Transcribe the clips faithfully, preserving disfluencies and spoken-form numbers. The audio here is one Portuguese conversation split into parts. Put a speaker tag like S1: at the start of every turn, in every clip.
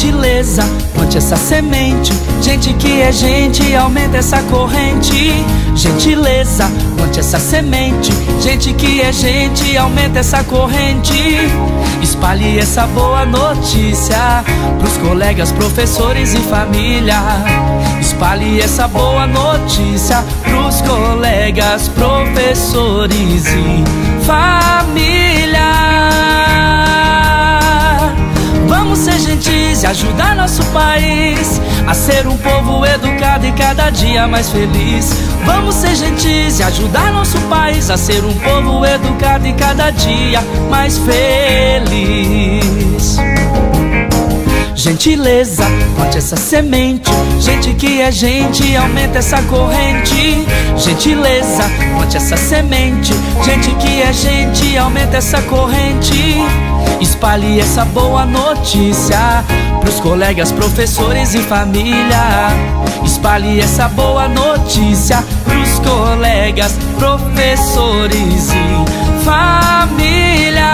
S1: Gentileza, plante essa semente. Gente que é gente, aumenta essa corrente. Gentileza, plante essa semente. Gente que é gente, aumenta essa corrente. Espalhe essa boa notícia pros colegas, professores e família. Espalhe essa boa notícia pros colegas, professores e família. Vamos ser gentis e ajudar nosso país a ser um povo educado e cada dia mais feliz. Vamos ser gentis e ajudar nosso país a ser um povo educado e cada dia mais feliz. Gentileza, plante essa semente. Gente que é gente, aumenta essa corrente. Gentileza, plante essa semente. Gente que é gente, aumenta essa corrente. Espalhe essa boa notícia pros colegas, professores e família. Espalhe essa boa notícia pros colegas, professores e família.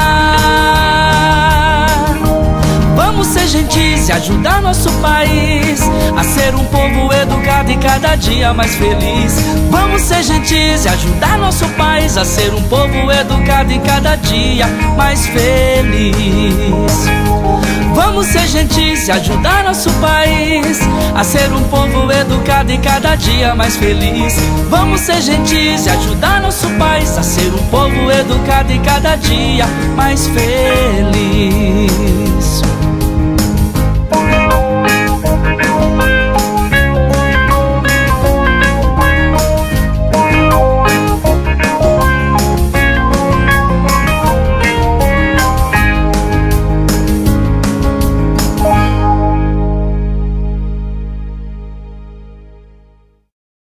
S1: Vamos ser gentis e ajudar nosso país a ser um povo educado e cada dia mais feliz. Vamos ser gentis e ajudar nosso país a ser um povo educado e cada dia mais feliz. Vamos ser gentis e ajudar nosso país a ser um povo educado e cada dia mais feliz. Vamos ser gentis e ajudar nosso país a ser um povo educado e cada dia mais feliz.